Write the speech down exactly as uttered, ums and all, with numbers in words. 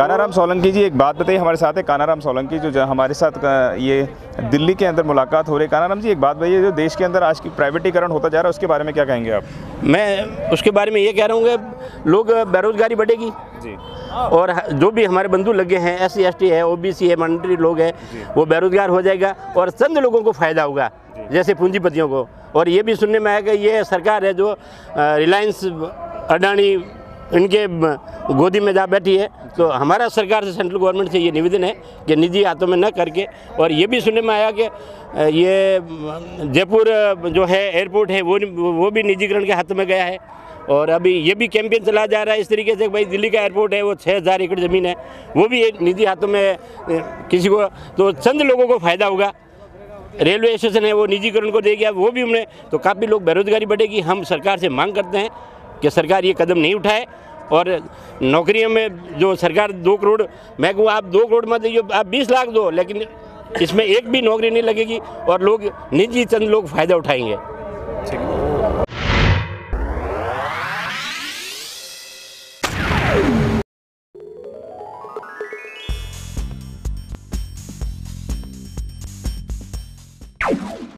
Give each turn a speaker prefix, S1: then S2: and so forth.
S1: कानाराम सोलंकी जी, एक बात बताइए, हमारे साथ है कानाराम सोलंकी जो, जो हमारे साथ ये दिल्ली के अंदर मुलाकात हो रही है। कानाराम जी, एक बात बताइए, जो देश के अंदर आज की प्राइवेटीकरण होता जा रहा है उसके बारे में क्या कहेंगे आप?
S2: मैं उसके बारे में ये कह रहा हूँ कि लोग बेरोजगारी बढ़ेगी
S1: जी,
S2: और जो भी हमारे बंधु लगे हैं, एस सी एस टी है, ओ बी सी है, माइनॉरिटी लोग हैं, वो बेरोजगार हो जाएगा और चंद लोगों को फ़ायदा होगा, जैसे पूंजीपतियों को। और ये भी सुनने में आया कि ये सरकार है जो रिलायंस, अडानी, इनके गोदी में जा बैठी है। तो हमारा सरकार से, सेंट्रल गवर्नमेंट से ये निवेदन है कि निजी हाथों में न करके। और ये भी सुनने में आया कि ये जयपुर जो है एयरपोर्ट है वो वो भी निजीकरण के हाथ में गया है। और अभी ये भी कैंपेन चला जा रहा है इस तरीके से, भाई दिल्ली का एयरपोर्ट है वो छः हज़ार एकड़ ज़मीन है, वो भी एक निजी हाथों में किसी को, तो चंद लोगों को फ़ायदा होगा। रेलवे स्टेशन है वो निजीकरण को दे गया, वो भी हमने, तो काफ़ी लोग बेरोजगारी बढ़ेगी। हम सरकार से मांग करते हैं कि सरकार ये कदम नहीं उठाए और नौकरियों में जो सरकार दो करोड़, मैं कहूँ आप दो करोड़ मत दीजिए, आप बीस लाख दो, लेकिन इसमें एक भी नौकरी नहीं लगेगी और लोग निजी चंद लोग फ़ायदा उठाएंगे।